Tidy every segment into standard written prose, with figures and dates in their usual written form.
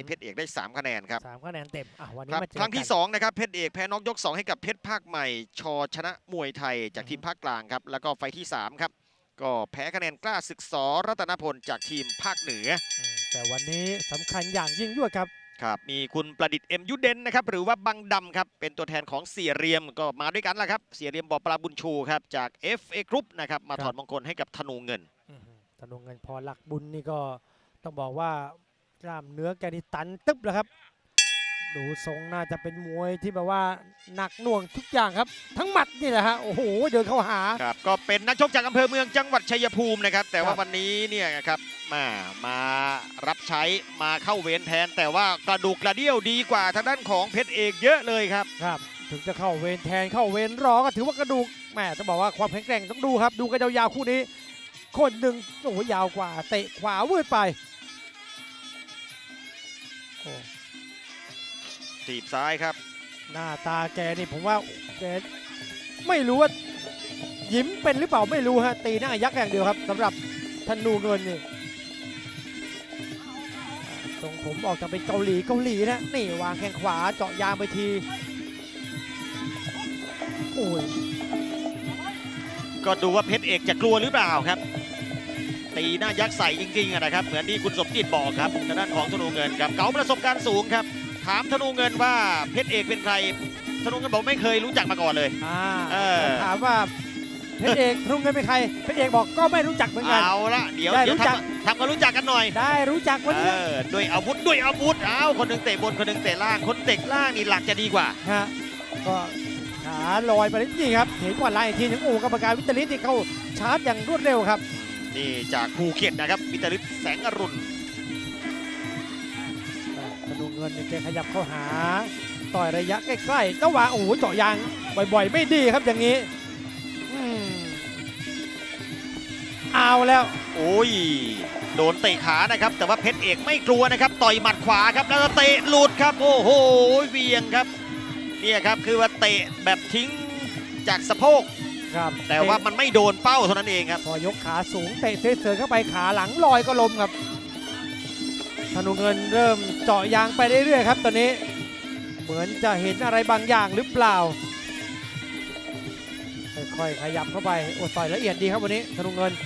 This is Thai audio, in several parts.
เพชรเอกได้3คะแนนครับ 3คะแนนเต็มวันนี้ครั้งที่2นะครับเพชรเอกแพ้น็อกยก2ให้กับเพชรภาคใหม่ชชนะมวยไทยจากทีมภาคกลางครับแล้วก็ไฟที่3ครับก็แพ้คะแนนกล้าศึกษอรัตนพลจากทีมภาคเหนือแต่วันนี้สำคัญอย่างยิ่งยวดครับมีคุณประดิษฐ์เอ็มยุเดนนะครับหรือว่าบังดำครับเป็นตัวแทนของเสียเรียมก็มาด้วยกันแหละครับเสียเรียมบ่อปลาบุญชูครับจาก FA Group นะครับมาถอดมงคลให้กับธนูเงินธนูเงินพอหลักบุญนี่ก็ต้องบอกว่ากล้ามเนื้อแกนี่ตันตึ๊บแล้วครับดูทรงน่าจะเป็นมวยที่แบบว่าหนักหน่วงทุกอย่างครับทั้งหมัดนี่แหละฮะโอ้โหเดินเข้าหาครับก็เป็นนักชกจากอำเภอเมืองจังหวัดชัยภูมินะครับแต่ว่าวันนี้เนี่ยครับมารับใช้มาเข้าเวรแทนแต่ว่ากระดูกกระเดี่ยวดีกว่าทางด้านของเพชรเอกเยอะเลยครับถึงจะเข้าเวรแทนเข้าเวรรอก็ถือว่ากระดูกต้องบอกว่าความแข็งแกร่งต้องดูครับดูกันยาวๆคู่นี้คนหนึ่งโอ้โหยาวกว่าเตะขวาวืดไปถีบซ้ายครับหน้าตาแกนี่ผมว่าแกไม่รู้ว่ายิ้มเป็นหรือเปล่าไม่รู้ฮะตีหน้ายักษ์อย่างเดียวครับสำหรับธนูเงินนี่ทรงผมออกจากเป็นเกาหลีนะนี่วางแข้งขวาเจาะยางไปทีโอ้ยก็ดูว่าเพชรเอกจะกลัวหรือเปล่าครับตีหน้ายักษ์ใส่จริงๆนะครับเหมือนที่คุณสมจิตบอกครับทางด้านของธนูเงินครับเก๋าประสบการณ์สูงครับถามธนูเงินว่าเพชรเอกเป็นใครธนูเงินบอกไม่เคยรู้จักมาก่อนเลยถามว่าเพชรเอกธนูเงินเป็นใครเพชรเอกบอกก็ไม่รู้จักเหมือนกันเอาละเดี๋ยวทำกันรู้จักกันหน่อยได้รู้จักวันนี้ด้วยอาวุธคนหนึ่งเตะบนคนหนึ่งเตะล่างคนเตะล่างนี่หลักจะดีกว่าก็ขาลอยไปนี่ครับเห็นกว่าลายทีนึงกรรมการวิตาลิสที่เข้าชาร์จอย่างรวดเร็วครับนี่จากภูเก็ตนะครับวิตาลิสแสงอรุณธนูเงินแกขยับเข้าหาต่อยระยะใกล้ๆระหว่างเจาะยางบ่อยๆไม่ดีครับอย่างนี้เอาแล้วโอ้ยโดนเตะขานะครับแต่ว่าเพชรเอกไม่กลัวนะครับต่อยหมัดขวาครับแล้วเตะหลุดครับโอ้โหเวียงครับเนี่ยครับคือว่าเตะแบบทิ้งจากสะโพกแต่ว่ามันไม่โดนเป้าเท่านั้นเองครับพอยกขาสูงเตะเสยเข้าไปขาหลังลอยก็ล้มครับธนูเงินเริ่มเจาะยางไปเรื่อยๆครับตอนนี้เหมือนจะเห็นอะไรบางอย่างหรือเปล่าค่อยๆขยับเข้าไปต่อยละเอียดดีครับวันนี้ธนูเงิน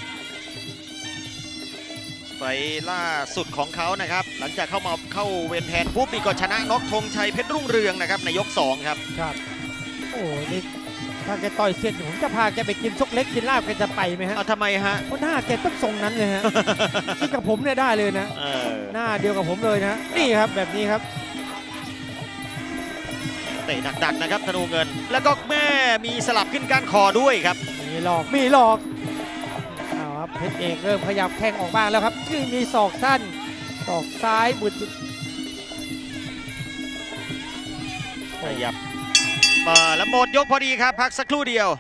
ไฟล่าสุดของเขานะครับหลังจากเข้าเวรแทนปุ๊บนี่ก็ชนะน็อกธงชัยเพชรรุ่งเรืองนะครับในยก2ครับโอ้นี่ถ้าแกต่อยเสร็จผมจะพาแกไปกินซกเล็กกินลาบแกจะไปไหมฮะทำไมฮะเพราะหน้าแกต้องทรงนั้นเลยฮะที่กับผมเนี่ยได้เลยนะหน้าเดียวกับผมเลยนะนี่ครับแบบนี้ครับเตะดักๆนะครับธนูเงินแล้วก็แม่มีสลับขึ้นก้านคอด้วยครับมีหลอกครับเพชรเอกเริ่มขยับแข้งออกบ้างแล้วครับที่มีศอกสั้นศอกซ้ายบุดขยับแล้วหมดยกพอดีครับพักสักครู่เดียว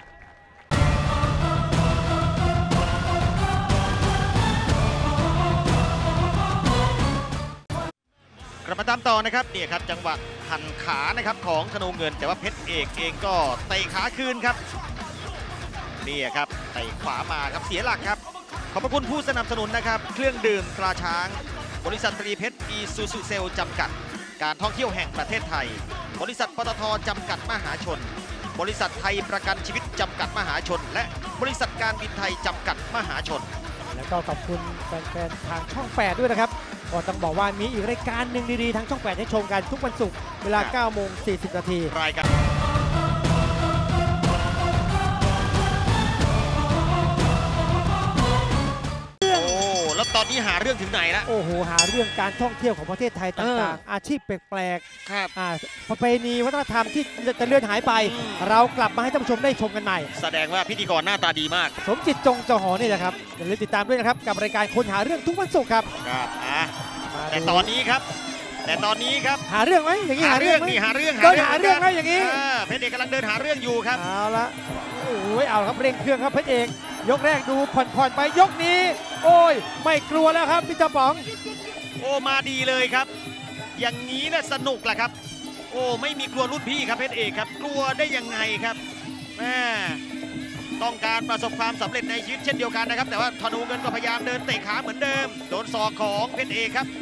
กลับมาตามต่อนะครับนี่ครับจังหวะหันขานะครับของธนูเงินแต่ว่าเพชรเอกเองก็เตะขาคืนครับนี่ครับเตะขวามาครับเสียหลักครับขอบพระคุณผู้สนับสนุนนะครับเครื่องดื่มตราช้างบริษัทตรีเพชรอีซูซูเซลจำกัดการท่องเที่ยวแห่งประเทศไทยบริษัทปตท.จำกัดมหาชนบริษัทไทยประกันชีวิตจำกัดมหาชนและบริษัทการบินไทยจำกัดมหาชนแล้วก็ขอบคุณแฟนๆทางช่อง8ด้วยนะครับก็ต้องบอกว่ามีอีกรายการหนึ่งดีๆทางช่อง8ให้ชมกันทุกวันศุกร์เวลา 9:40 นาทีรายการแล้วตอนนี้หาเรื่องถึงไหนแล้วโอ้โหหาเรื่องการท่องเที่ยวของประเทศไทยต่างๆอาชีพแปลกๆประเพณีวัฒนธรรมที่จะเลื่อนหายไปเรากลับมาให้ท่านผู้ชมได้ชมกันใหม่แสดงว่าพิธีกรหน้าตาดีมากสมจิตจงจอหอนี่แหละครับอย่าลืมติดตามด้วยนะครับกับรายการคนหาเรื่องทุกวันศุกร์ครับแต่ตอนนี้ครับหาเรื่องไหมอย่างนี้หาเรื่องไหมหาเรื่องไหมอย่างนี้เพชรเอกกำลังเดินหาเรื่องอยู่ครับเอาละโอ้ยเอาครับเร่งเครื่องครับเพชรเอกยกแรกดูผ่อนไปยกนี้โอ้ยไม่กลัวแล้วครับพี่เจ้าป๋องโอ้มาดีเลยครับอย่างนี้นะสนุกแหละครับโอ้ไม่มีกลัวรุ่นพี่ครับเพชรเอกครับกลัวได้ยังไงครับแม่ต้องการประสบความสำเร็จในชีวิตเช่นเดียวกันนะครับแต่ว่าธนูเงินก็พยายามเดินเตะขาเหมือนเดิมโดนศอกของเพชรเอกครับเ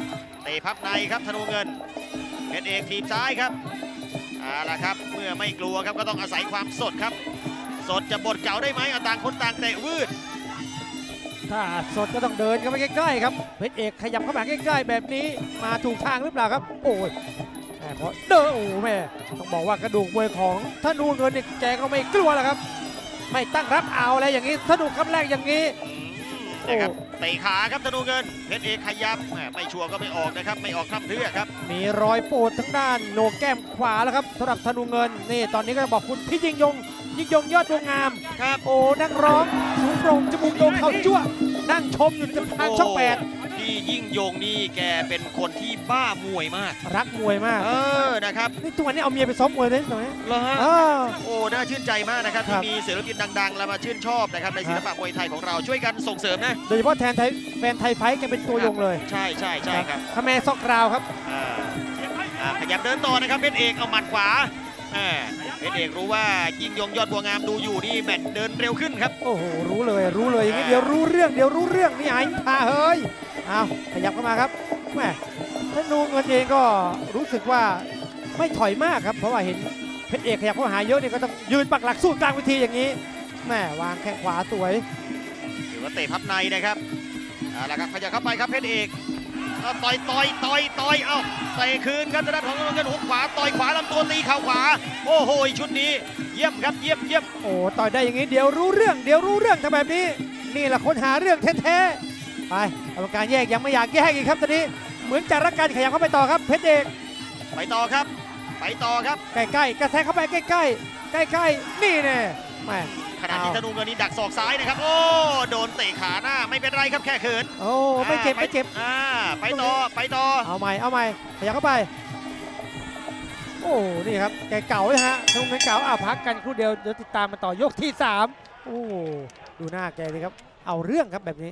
ตะพับในครับธนูเงินเพชรเอกทีมซ้ายครับเอาละครับเมื่อไม่กลัวครับก็ต้องอาศัยความสดครับสดจะบดเก่าได้ไหมต่างคนต่างเตะวืดถ้าสดก็ต้องเดินเข้าไปใกล้ๆครับเพชรเอกขยับเข้ามาใกล้ๆแบบนี้มาถูกทางหรือเปล่าครับโอ้ยแม่พอเดินโอ้แม่ต้องบอกว่ากระดูกมวยของธนูเงินนี่แกก็ไม่กลัวแล้วครับไม่ตั้งรับเอาอะไรอย่างนี้ธนูคำแรกอย่างนี้นะครับเตะขาครับธนูเงินเพชรเอกขยับไม่ชัวร์ก็ไม่ออกนะครับไม่ออกคล่ำเพื่อครับมีรอยปูดทั้งด้านโหนกแก้มขวาแล้วครับสำหรับธนูเงินนี่ตอนนี้ก็บอกคุณพี่ยิ่งยงยอดดวงงามครับโอ้นั่งร้องสูงโปร่งจมูกโด่งเข่าจั่วนั่งชมอยู่ทางช่อง8 พี่ยิ่งยงนี่แกเป็นคนที่บ้ามวยมากรักมวยมากนะครับนี่ตัวนี้เอาเมียไปซ้อมมวยเลยหน่อยเหรอฮะโอ้น่าชื่นใจมากนะครับที่มีศิลปินดังๆแล้วมาชื่นชอบนะครับในศิลปะมวยไทยของเราช่วยกันส่งเสริมนะโดยเฉพาะแฟนไทยไฟท์แกเป็นตัวยงเลยใช่ครับคาแมซอกราวครับขยับเดินต่อนะครับเพชรเอกเอาหมัดขวาเพชรเอกรู้ว่ายิ่งยงยอดบัวงามดูอยู่นี่แมตช์เดินเร็วขึ้นครับโอ้โหรู้เลยอย่างนี้เดี๋ยวรู้เรื่องนี่ไอ้พาเฮ้ยเอาขยับเข้ามาครับแม่ธนูเงินเองก็รู้สึกว่าไม่ถอยมากครับเพราะว่าเห็นเพชรเอกขยับเข้าหาเยอะนี่ก็ต้องยืนปักหลักสู้กลางเวทีอย่างนี้แม่วางแข้งขวาสวยถือว่าเตะพับในนะครับแล้วครับขยับเข้าไปครับเพชรเอกต่อยเอ้าเตะคืนครับทางด้านของเงินหุกขวาต่อยขวาลำตัวตีเข่าขวาโอ้โหชุดนี้เยี่ยมครับเยี่ยมโอ้ต่อยได้อย่างนี้เดี๋ยวรู้เรื่องทำแบบนี้นี่แหละคนหาเรื่องแท้ๆไปกรรมการแยกยังไม่อยากแยกอีกครับตอนนี้เหมือนจะรักกันขยับเข้าไปต่อครับเพชรเอกไปต่อครับใกล้ๆกระแทกเข้าไปใกล้ๆนี่แน่แม่ขณะที่ธนูเงินนี่ดักศอกซ้ายนะครับโอ้โดนเตะขาหน้าไม่เป็นไรครับแค่เขินโอ้ไม่เจ็บไปต่อเอาใหม่ขยับเข้าไปโอ้นี่ครับแกเก่าเลยฮะธนูเงินเก่าพักกันครู่เดียวเดี๋ยวติดตามมาต่อยกที่3โอ้ดูหน้าแกเลยครับเอาเรื่องครับแบบนี้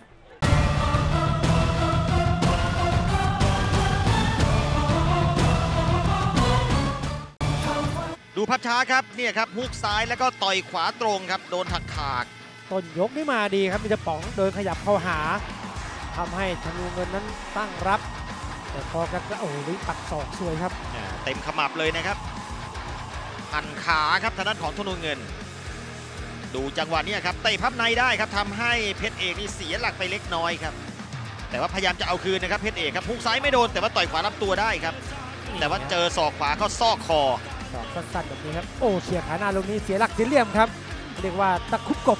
ดูภาพช้าครับเนี่ยครับฮุกซ้ายแล้วก็ต่อยขวาตรงครับโดนถักถากต้นยกนี่มาดีครับมีจะป๋องเดินขยับเข้าหาทำให้ธนูเงินนั้นตั้งรับแต่พอกันก็โอ้ยปัดศอกสวยครับเต็มขมับเลยนะครับหันขาครับทางด้านของธนูเงินดูจังหวะนี้ครับเตะพับในได้ครับทำให้เพชรเอกนี่เสียหลักไปเล็กน้อยครับแต่ว่าพยายามจะเอาคืนนะครับเพชรเอกครับฮุกซ้ายไม่โดนแต่ว่าต่อยขวาลำตัวได้ครับแต่ว่าเจอศอกขวาเข้าซอกคอสั้นๆแบบนี้ครับโอ้เฉียดขาหน้าลงนี้เสียหลักเสียเหลี่ยมครับเรียกว่าตะคุบกบ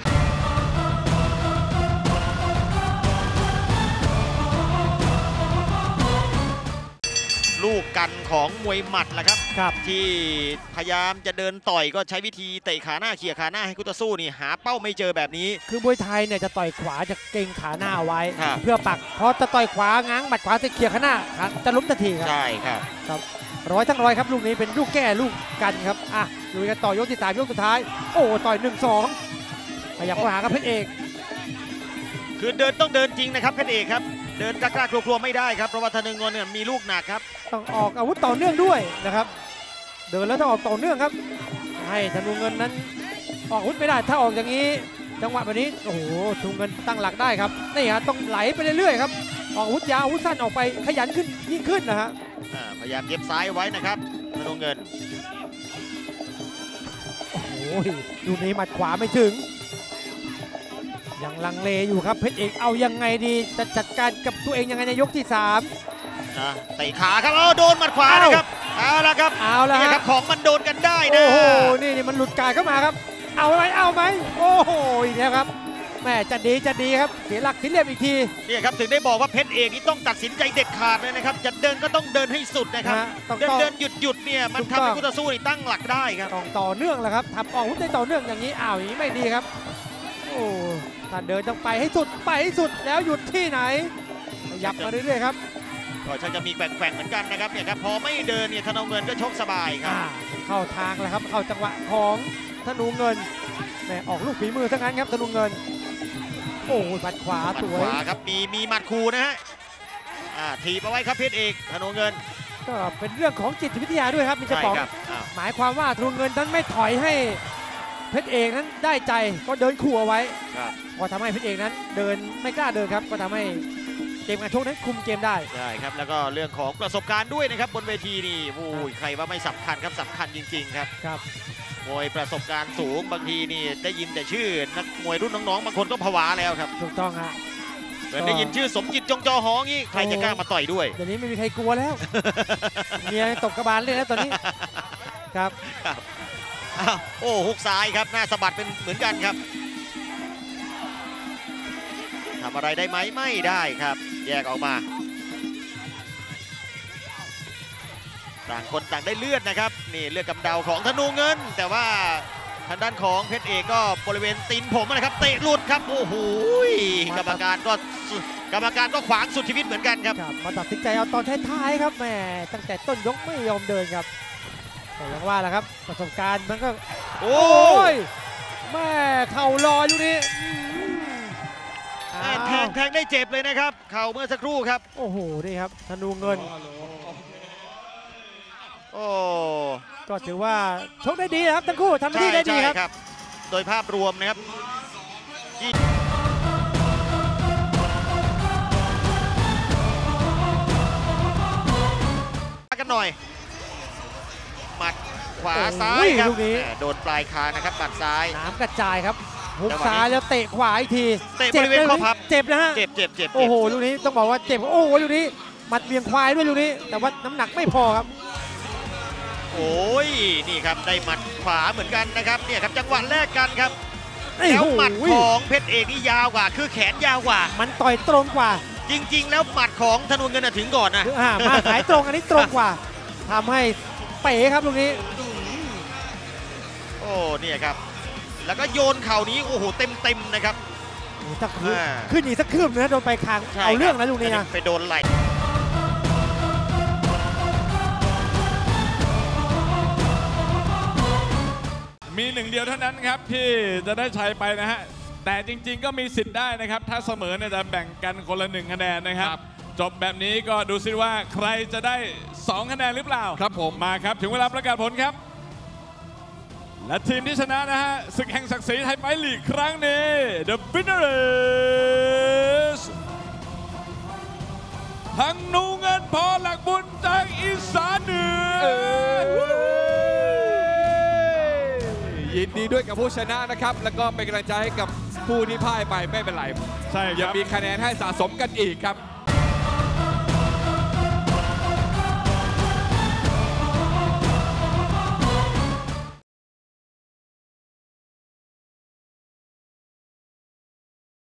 ลูกกันของมวยหมัดแหละครับที่พยายามจะเดินต่อยก็ใช้วิธีเตะขาหน้าเขี่ยขาหน้าให้คู่ต่อสู้นี่หาเป้าไม่เจอแบบนี้คือมวยไทยเนี่ยจะต่อยขวาจะเก่งขาหน้าไว้เพื่อปักพอจะต่อยขวาง้างหมัดขวาจะเขี่ยขาหน้าจะล้มทันทีครับใช่ครับร้อยทั้งร้อยครับลูกนี้เป็นลูกแก้ลูกกันครับลุยกันต่อยกที่3ยกสุดท้ายโอ้ต่อย 1-2ขยับเข้าหากับเพชรเอกคือเดินต้องเดินจริงนะครับเพชรเอกครับเดินกล้ากลัวๆไม่ได้ครับเพราะว่าธนูเงินเนี่ยมีลูกหนักครับต้องออกอาวุธต่อเนื่องด้วยนะครับเดินแล้วต้องออกต่อเนื่องครับให้ธนูเงินนั้นออกอาวุธไม่ได้ถ้าออกอย่างนี้จังหวะแบบนี้โอ้โหธนูเงินตั้งหลักได้ครับนี่ฮะต้องไหลไปเรื่อยๆครับออกอาวุธยาวอาวุธสั้นออกไปขยันขึ้นยิ่งขึ้นนะฮะพยายามเก็บซ้ายไว้นะครับธนูเงินโอ้โหดูนี้หมัดขวาไม่ถึงยังลังเลอยู่ครับเพชรเอกเอายังไงดีจะจัดการกับตัวเองยังไงในยกที่3 เตะขาครับโดนหมัดขวานะครับเอาละครับครับของมันโดนกันได้นะโอ้โหนี่มันหลุดกายเข้ามาครับเอาไหมโอ้โหอีกแล้วครับแม่จะดีครับเสียหลักเสียเหลี่ยมอีกทีนี่ครับถึงได้บอกว่าเพชรเอกนี่ต้องตัดสินใจเด็ดขาดเลยนะครับจะเดินก็ต้องเดินให้สุดนะครับเดินหยุดเนี่ยมันทำให้คู่ต่อสู้นี่ตั้งหลักได้ครับต้องต่อเนื่องแหละครับทำออกอาวุธได้ต่อเนื่องอย่างนี้อย่างนี้ไม่ดีครับโอ้ถ้าเดินต้องไปให้สุดแล้วหยุดที่ไหนยับมาเรื่อยๆครับก็ช่างจะมีแกว่งเหมือนกันนะครับเนี่ยครับพอไม่เดินเนี่ยธนูเงินก็ชกสบายครับเข้าทางแล้วครับเข้าจังหวะของธนูเงินแม่ออกลูกฝีมือทั้งนั้นครับธนูเงินโอ้หมัดขวาสวยครับมีหมัดคูนะฮะถีบเอาไว้ครับเพชรเอกธนูเงินก็เป็นเรื่องของจิตวิทยาด้วยครับมีจะบอกหมายความว่าธนูเงินนั้นไม่ถอยให้เพชรเอกนั้นได้ใจก็เดินขู่เอาไว้ก็ทำให้เพชรเอกนั้นเดินไม่กล้าเดินครับก็ทำให้ธกมการชกนั้นคุมเกมได้ใช่ครับแล้วก็เรื่องของประสบการณ์ด้วยนะครับบนเวทีนี่โอ้ยใครว่าไม่สำคัญครับสำคัญจริงๆครับครับมวยประสบการณ์สูงบางทีนี่ได้ยินแต่ชื่อนักมวยรุ่นน้องๆบางคนก็ผวาแล้วครับถูกต้องฮะเหมือนได้ยินชื่อสมจิตจงจอหองี้ใครจะกล้ามาต่อยด้วยเดี๋ยวนี้ไม่มีใครกลัวแล้ว เมียตกกระบาลเลยนะตอนนี้ครับอ้าวโอ้ฮุกซ้ายครับหน้าสะบัดเป็นเหมือนกันครับทำอะไรได้ไหมไม่ได้ครับ แยกออกมาต่างคนต่างได้เลือดนะครับนี่เลือดกำเดาของธนูเงิน แต่ว่าทางด้านของเพชรเอกก็บริเวณตีนผมนะครับเตะหลุดครับโอ้โหกรรมการก็ขวางสุดชีวิตเหมือนกันครับครับมาตัดสินใจเอาตอนท้ายๆครับแหมตั้งแต่ต้นยกไม่ยอมเดินครับแต่ยังว่าแหละครับประสบการณ์มันก็โอ้ยแม่เข่ารออยู่นี่แทงได้เจ็บเลยนะครับเข่าเมื่อสักครู่ครับโอ้โหนี่ครับธนูเงินโอ้ก็ถือว่าชกได้ดีนะครับทั้งคู่ทำหน้าที่ได้ดีครับโดยภาพรวมนะครับกันหน่อยหมัดขวาซ้ายครับลูกนี้โดนปลายคางนะครับหมัดซ้ายน้ำกระจายครับหุกซ้ายแล้วเตะขวาอีกทีเตะบริเวณข้อพับเจ็บนะฮะเจ็บโอ้โหลูกนี้ต้องบอกว่าเจ็บโอ้โหลูกนี้หมัดเบี่ยงควายด้วยลูกนี้ แต่ว่าน้ำหนักไม่พอครับโอ้ยนี่ครับได้หมัดขวาเหมือนกันนะครับเนี่ยครับจังหวะแรกกันครับแล้วหมัดของเพชรเอกนี่ยาวกว่าคือแขนยาวกว่ามันต่อยตรงกว่าจริงๆแล้วหมัดของธนูเงินถึงก่อนนะมาสายตรงอันนี้ตรงกว่าทำให้เป๋ครับลูกนี้โอ้เนี่ยครับแล้วก็โยนเข่านี้โอ้โหเต็มนะครับถ้าขึ้นอีกสักคืบนะโดนไปคางเอาเรื่องนะลูกนี้นะไปโดนไหลมีหนึ่งเดียวเท่านั้นครับที่จะได้ชัยไปนะฮะแต่จริงๆก็มีสิทธิ์ได้นะครับถ้าเสมอเนี่ยจะแบ่งกันคนละ1คะแนนนะครับจบแบบนี้ก็ดูซิว่าใครจะได้2คะแนนหรือเปล่าครับผมมาครับถึงเวลาประกาศผลครับและทีมที่ชนะนะฮะศึกแห่งศักดิ์ศรีไทยไฟท์ลีกครั้งนี้ The winner is ธนูเงินพอหลักบุญจากอีสานเหนือยินดีด้วยกับผู้ชนะนะครับแล้วก็เป็นกำลังใจให้กับผู้ที่พ่ายไปไม่เป็นไรใช่ครับยังมีคะแนนให้สะสมกันอีกครับ